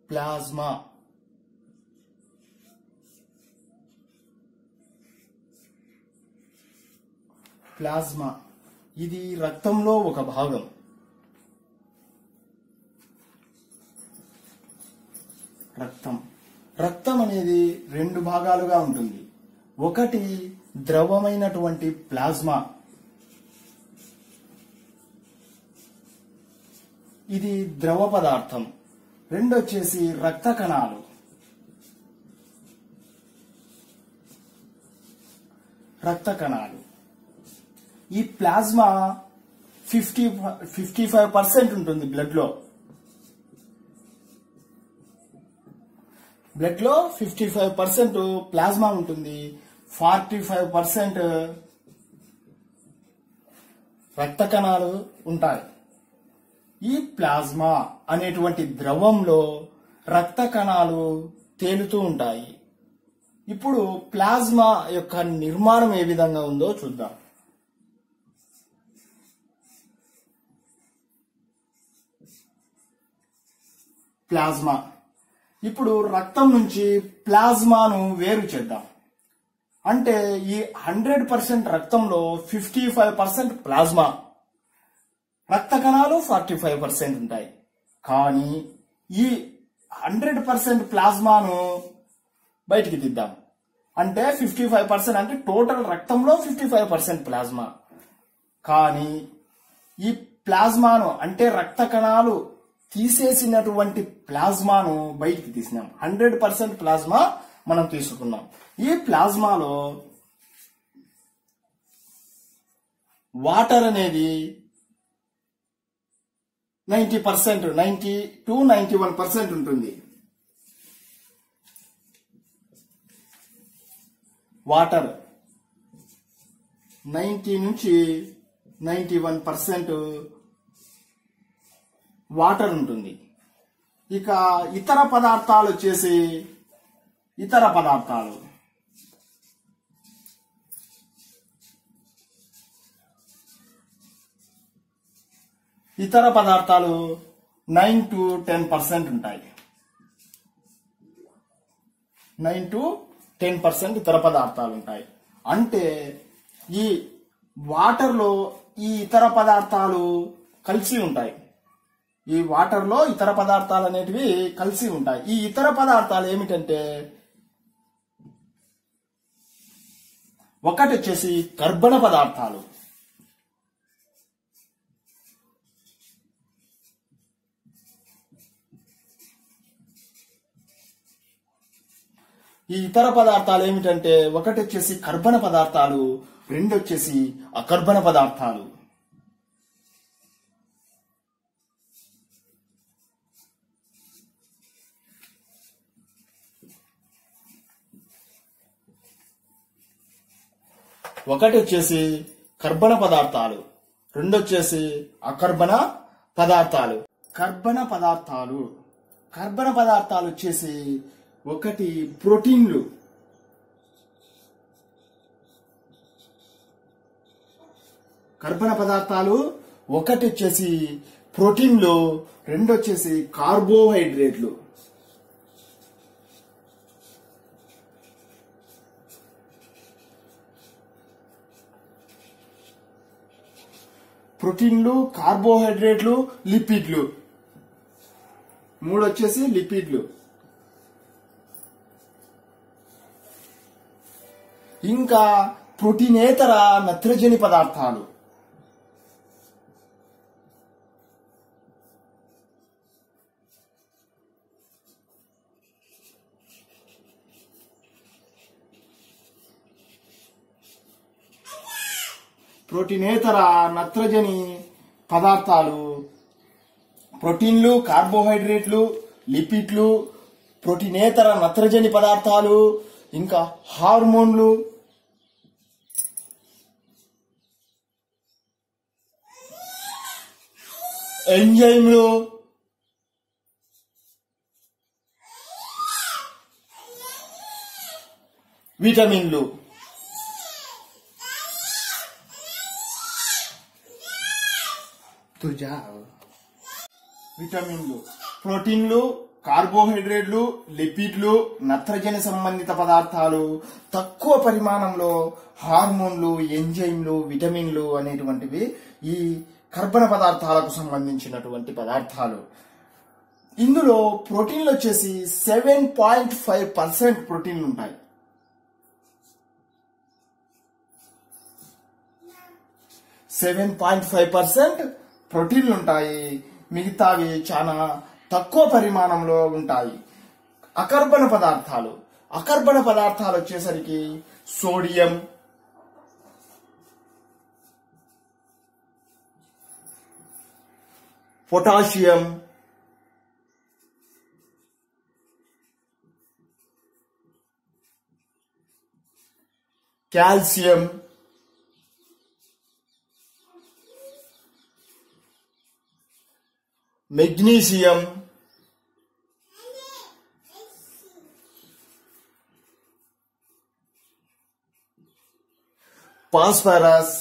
Plasma. Plasma ఇది రక్తంలో ఒక భాగం. రక్తం అనేది రెండు భాగాలుగా ఉంటుంది. ఒకటి ద్రవమైనటువంటి ప్లాస్మా, ఇది ద్రవ పదార్థం. రెండొచ్చేసి రక్త కణాలు. ఈ ప్లాస్మా 55% ఉంటుంది బ్లడ్ లో. 55% ప్లాస్మా ఉంటుంది, 45% రక్త కణాలు ఉంటాయి. ఈ ప్లాస్మా అనేటువంటి ద్రవంలో రక్త కణాలు తేలుతూ ఉంటాయి. ఇప్పుడు ప్లాస్మా యొక్క నిర్మాణం ఏ విధంగా ఉందో చూద్దాం. ప్లాస్మా. ఇప్పుడు రక్తం నుంచి ప్లాస్మాను వేరు చేద్దాం. అంటే ఈ 100% రక్తంలో 55% ప్లాస్మా, రక్త కణాలు 45% ఉంటాయి. కానీ ఈ 100% ప్లాస్మాను బయటికి తీద్దాం. అంటే 55% అంటే టోటల్ రక్తంలో 55% ప్లాస్మా. కానీ ఈ ప్లాస్మాను అంటే రక్త కణాలు తీసేసినటువంటి ప్లాస్మాను బయటికి తీసినాం. 100% ప్లాస్మా మనం తీసుకున్నాం. ఈ ప్లాస్మాలో వాటర్ అనేది 90%, 90 to 91% ఉంటుంది. వాటర్ 90 నుంచి 91% వాటర్ ఉంటుంది. ఇక ఇతర పదార్థాలు వచ్చేసి ఇతర పదార్థాలు 9 to 10% ఉంటాయి. 9 to 10% ఇతర పదార్థాలు ఉంటాయి. అంటే ఈ వాటర్లో ఈ ఇతర పదార్థాలు కలిసి ఉంటాయి. ఈ వాటర్లో ఇతర పదార్థాలు అనేటివి కలిసి ఉంటాయి. ఈ ఇతర పదార్థాలు ఏమిటంటే ఒకటి వచ్చేసి కర్బన పదార్థాలు. ఈ ఇతర పదార్థాలు ఏమిటంటే ఒకటి వచ్చేసి కర్బన పదార్థాలు, రెండు వచ్చేసి అకర్బన పదార్థాలు. ఒకటి వచ్చేసి కర్బన పదార్థాలు, రెండు వచ్చేసి అకర్బన పదార్థాలు. కర్బన పదార్థాలు వచ్చేసి ఒకటి ప్రోటీన్లు, కర్బన పదార్థాలు ఒకటి వచ్చేసి ప్రోటీన్లు, రెండు వచ్చేసి కార్బోహైడ్రేట్లు. ప్రోటీన్లు, కార్బోహైడ్రేట్లు, లిపిడ్లు. మూడు వచ్చేసి లిపిడ్లు. ఇంకా ప్రోటీనేతర నత్రజని పదార్థాలు. ప్రోటీనేతర నత్రజని పదార్థాలు ప్రోటీన్లు, కార్బోహైడ్రేట్లు, లిపిడ్లు, ప్రోటీనేతర నత్రజని పదార్థాలు, ఇంకా హార్మోన్లు, ఎంజైమ్లు, విటమిన్లు. విటమిన్లు, ప్రోటీన్లు, కార్బోహైడ్రేట్లు, లిపిడ్లు, నత్రజని సంబంధిత పదార్థాలు, తక్కువ పరిమాణంలో హార్మోన్లు, ఎంజైమ్లు, విటమిన్లు అనేటువంటివి ఈ కర్బన పదార్థాలకు సంబంధించినటువంటి పదార్థాలు. ఇందులో ప్రోటీన్లు వచ్చేసి 7.5% ప్రోటీన్లు ఉంటాయి. 7.5% ప్రోటీన్లు ఉంటాయి. మిగతావి చాలా తక్కువ పరిమాణంలో ఉంటాయి. అకర్బన పదార్థాలు వచ్చేసరికి sodium, potassium, calcium, magnesium, phosphorus,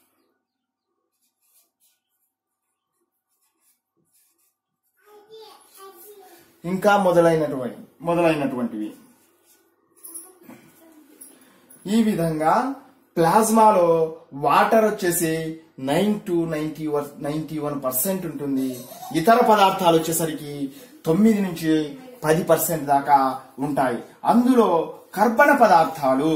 ఇంకా మొదలైనటువంటివి. ఈ విధంగా ప్లాస్మాలో వాటర్ వచ్చేసి 9 to 91% ఉంటుంది. ఇతర పదార్థాలు వచ్చేసరికి 9 నుంచి 10% దాకా ఉంటాయి. అందులో కర్బన పదార్థాలు,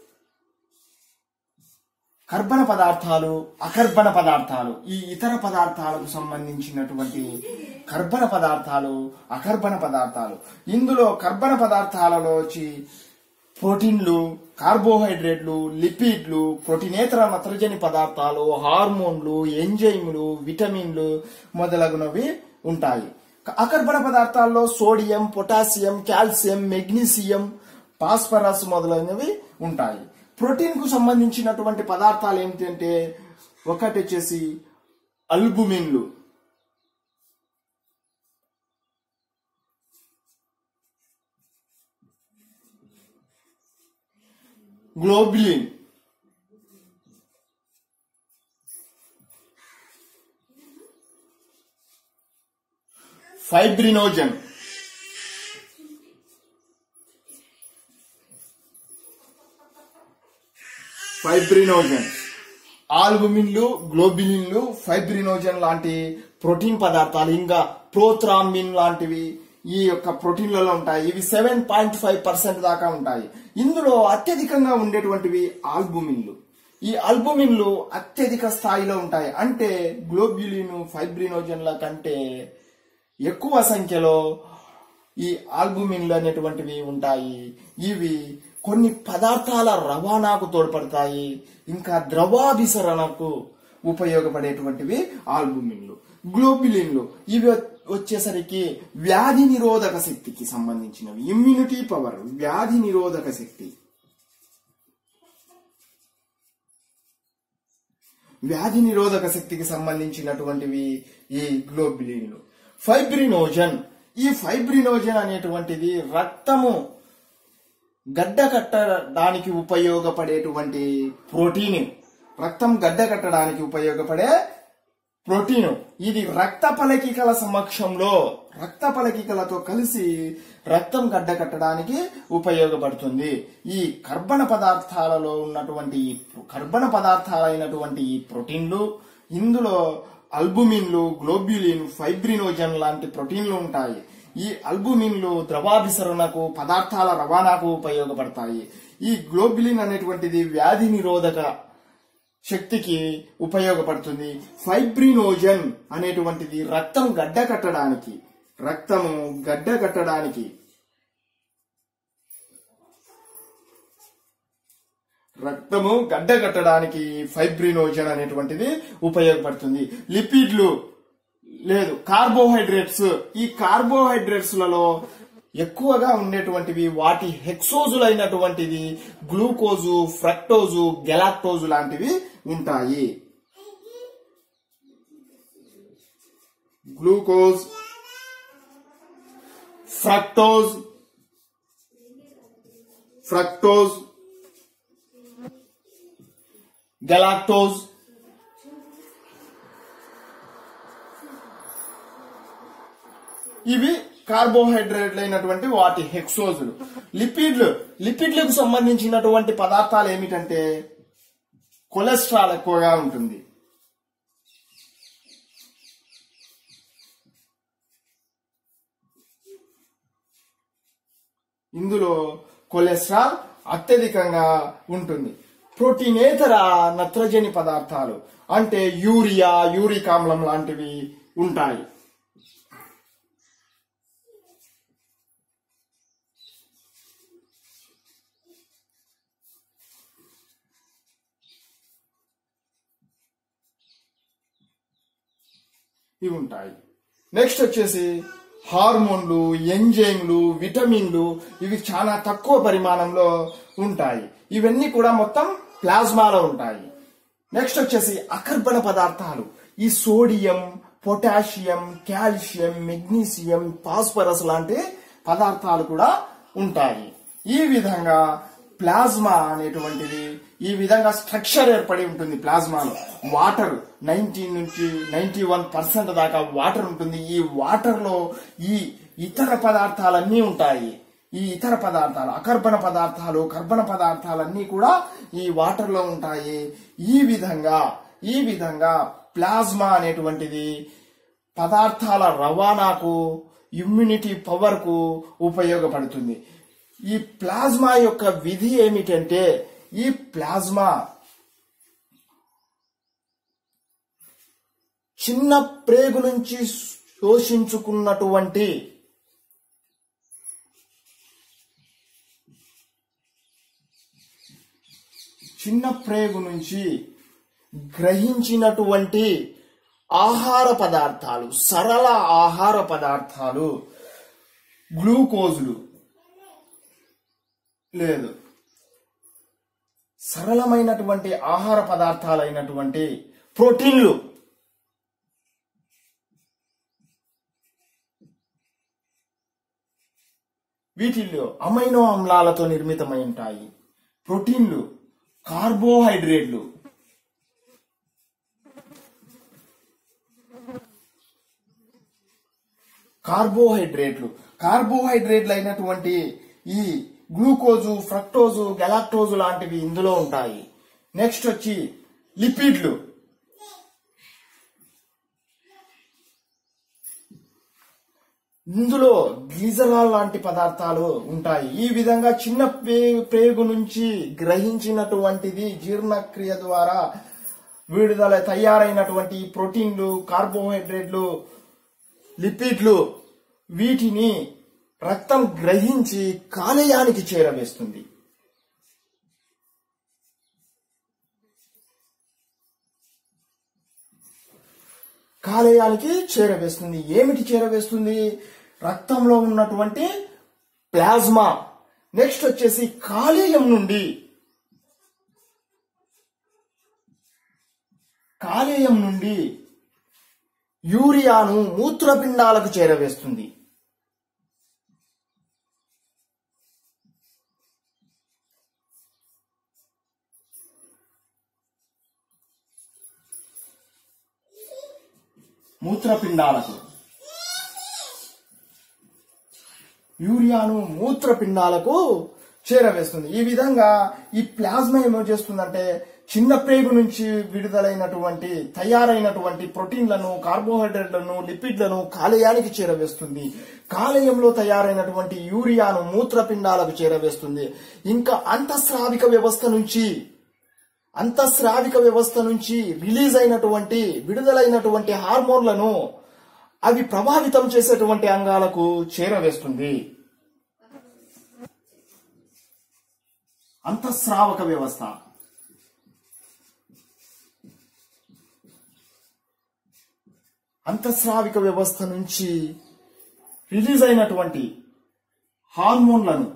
అకర్బన పదార్థాలు, ఈ ఇతర పదార్థాలకు సంబంధించినటువంటి కర్బన పదార్థాలు, అకర్బన పదార్థాలు. ఇందులో కర్బన పదార్థాలలో వచ్చి ప్రోటీన్లు, కార్బోహైడ్రేట్లు, లిపిడ్లు, ప్రోటీనేతర నత్రజని పదార్థాలు, హార్మోన్లు, ఎంజైమ్లు, విటమిన్లు మొదలగునవి ఉంటాయి. అకర్బన పదార్థాల్లో sodium, potassium, calcium, magnesium, phosphorus మొదలైనవి ఉంటాయి. ప్రోటీన్ కు సంబంధించినటువంటి పదార్థాలు ఏమిటంటే ఒకటి వచ్చేసి అల్బుమిన్లు, గ్లోబులిన్, ఫైబ్రినోజన్, ఆల్బుమిన్లు, గ్లోబులిన్లు, ఫైబ్రినోజన్ లాంటి ప్రోటీన్ పదార్థాలు, ఇంకా ప్రోథ్రాంబిన్ లాంటివి ఈ యొక్క ప్రోటీన్లలో ఉంటాయి. ఇవి 7.5% దాకా ఉంటాయి. ఇందులో అత్యధికంగా ఉండేటువంటివి ఆల్బుమిన్లు. ఈ ఆల్బుమిన్లు అత్యధిక స్థాయిలో ఉంటాయి. అంటే గ్లోబ్యులిన్, ఫైబ్రినోజన్ల కంటే ఎక్కువ సంఖ్యలో ఈ ఆల్బుమిన్లు అనేటువంటివి ఉంటాయి. ఇవి కొన్ని పదార్థాల రవాణాకు తోడ్పడతాయి, ఇంకా ద్రవాభిసరణకు ఉపయోగపడేటువంటివి ఆల్బుమిన్లు. గ్లోబులిన్లు ఇవి వచ్చేసరికి వ్యాధి నిరోధక శక్తికి సంబంధించినవి. ఇమ్యూనిటీ పవర్, వ్యాధి నిరోధక శక్తి, వ్యాధి నిరోధక శక్తికి సంబంధించినటువంటివి ఈ గ్లోబులిన్లు. ఫైబ్రినోజన్, ఈ ఫైబ్రినోజన్ అనేటువంటిది రక్తము గడ్డ కట్టడానికి ఉపయోగపడేటువంటి ప్రోటీన్, రక్తం గడ్డ కట్టడానికి ఉపయోగపడే ప్రోటీన్. ఇది రక్త ఫలకికల సమక్షంలో, రక్త ఫలకికలతో కలిసి రక్తం గడ్డ కట్టడానికి ఉపయోగపడుతుంది. ఈ కర్బన పదార్థాలలో ఉన్నటువంటి కర్బన పదార్థాలైనటువంటి ఈ ప్రోటీన్లు, ఇందులో అల్బుమిన్లు, గ్లోబ్యులిన్, ఫైబ్రినోజన్ లాంటి ప్రోటీన్లు ఉంటాయి. ఈ అల్బుమిన్లు ద్రవాభిసరణకు, పదార్థాల రవాణాకు ఉపయోగపడతాయి. ఈ గ్లోబులిన్ అనేటువంటిది వ్యాధి నిరోధక శక్తికి ఉపయోగపడుతుంది. ఫైబ్రినోజన్ అనేటువంటిది రక్తము గడ్డ కట్టడానికి ఫైబ్రినోజన్ అనేటువంటిది ఉపయోగపడుతుంది. లిపిడ్లు లేదు కార్బోహైడ్రేట్స్, ఈ కార్బోహైడ్రేట్స్ లలో ఎక్కువగా ఉండేటువంటివి వాటి హెక్సోజులైనటువంటిది గ్లూకోజు, ఫ్రక్టోజు, గెలాక్టోజు లాంటివి ఉంటాయి. గ్లూకోజ్, ఫ్రక్టోజ్, గెలాక్టోజ్, ఇవి కార్బోహైడ్రేట్లు అయినటువంటి వాటి హెక్సోజులు. లిపిడ్లకు సంబంధించినటువంటి పదార్థాలు ఏమిటంటే కొలెస్ట్రాల్ ఎక్కువగా ఉంటుంది. ఇందులో కొలెస్ట్రాల్ అత్యధికంగా ఉంటుంది. ప్రోటీనేతర నత్రజని పదార్థాలు అంటే యూరియా, యూరిక్ ఆమ్లం లాంటివి ఉంటాయి. ఇవి ఉంటాయి. నెక్స్ట్ వచ్చేసి హార్మోన్లు, ఎంజైమ్లు, విటమిన్లు ఇవి చాలా తక్కువ పరిమాణంలో ఉంటాయి. ఇవన్నీ కూడా మొత్తం ప్లాస్మాలో ఉంటాయి. నెక్స్ట్ వచ్చేసి అకర్బన పదార్థాలు. ఈ sodium, potassium, calcium, magnesium, phosphorus లాంటి పదార్థాలు కూడా ఉంటాయి. ఈ విధంగా ప్లాస్మా అనేటువంటిది ఈ విధంగా స్ట్రక్చర్ ఏర్పడి ఉంటుంది. ప్లాస్మాలో వాటర్ 90 నుంచి 91% దాకా వాటర్ ఉంటుంది. ఈ వాటర్ లో ఈ ఇతర పదార్థాలన్నీ ఉంటాయి. ఈ ఇతర పదార్థాలు అకర్బన పదార్థాలు, కర్బన పదార్థాలన్నీ కూడా ఈ వాటర్ లో ఉంటాయి. ఈ విధంగా ప్లాస్మా అనేటువంటిది పదార్థాల రవాణాకు, ఇమ్యూనిటీ పవర్ కు ఉపయోగపడుతుంది. ఈ ప్లాస్మా యొక్క విధి ఏమిటంటే ఈ ప్లాస్మా చిన్న ప్రేగు నుంచి శోషించుకున్నటువంటి చిన్న ప్రేగు నుంచి గ్రహించినటువంటి ఆహార పదార్థాలు, సరళ ఆహార పదార్థాలు, గ్లూకోజులు లేదు సరళమైనటువంటి ఆహార పదార్థాలైనటువంటి ప్రోటీన్లు, వీటిల్లో అమైనో ఆమ్లాలతో నిర్మితమై ఉంటాయి. ప్రోటీన్లు, కార్బోహైడ్రేట్లు, కార్బోహైడ్రేట్లు అయినటువంటి ఈ గ్లూకోజు, ఫ్రక్టోజు, గెలాక్టోజు లాంటివి ఇందులో ఉంటాయి. నెక్స్ట్ వచ్చి లిపిడ్లు. ఇందులో గ్లిజరాల్ లాంటి పదార్థాలు ఉంటాయి. ఈ విధంగా చిన్న ప్రేగు నుంచి గ్రహించినటువంటిది జీర్ణక్రియ ద్వారా తయారైనటువంటి ప్రోటీన్లు, కార్బోహైడ్రేట్లు, లిపిడ్లు వీటిని రక్తం గ్రహించి కాలేయానికి చేరవేస్తుంది. ఏమిటి చేరవేస్తుంది? రక్తంలో ఉన్నటువంటి ప్లాస్మా. నెక్స్ట్ వచ్చేసి కాలేయం నుండి యూరియాను మూత్రపిండాలకు చేరవేస్తుంది. యూరియాను మూత్రపిండాలకు చేరవేస్తుంది. ఈ విధంగా ఈ ప్లాస్మా ఏమో చేస్తుందంటే చిన్న ప్రేగు నుంచి తయారైనటువంటి ప్రోటీన్లను, కార్బోహైడ్రేట్లను, లిపిడ్లను కాలేయానికి చేరవేస్తుంది. కాలేయంలో తయారైనటువంటి యూరియాను మూత్రపిండాలకు చేరవేస్తుంది. ఇంకా అంతఃస్రావిక వ్యవస్థ నుంచి విడుదలైనటువంటి హార్మోన్లను అవి ప్రభావితం చేసేటువంటి అంగాలకు చేరవేస్తుంది. అంతఃస్రావక వ్యవస్థ. అంతఃస్రావిక వ్యవస్థ నుంచి రిలీజ్ అయినటువంటి హార్మోన్లను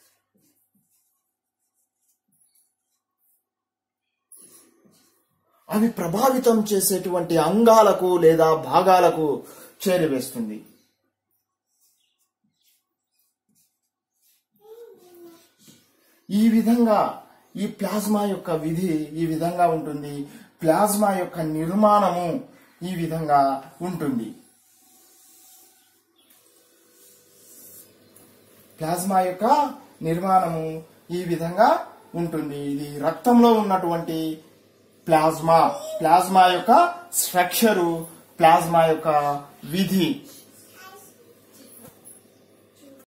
అవి ప్రభావితం చేసేటువంటి అంగాలకు లేదా భాగాలకు చేరవేస్తుంది. ఈ విధంగా ఈ ప్లాస్మా యొక్క విధి ఈ విధంగా ఉంటుంది. ప్లాస్మా యొక్క నిర్మాణము ఈ విధంగా ఉంటుంది. ప్లాస్మా యొక్క నిర్మాణము ఈ విధంగా ఉంటుంది. ఇది రక్తంలో ఉన్నటువంటి ప్లాస్మా యొక్క స్ట్రక్చరు, ప్లాస్మా యొక్క విధి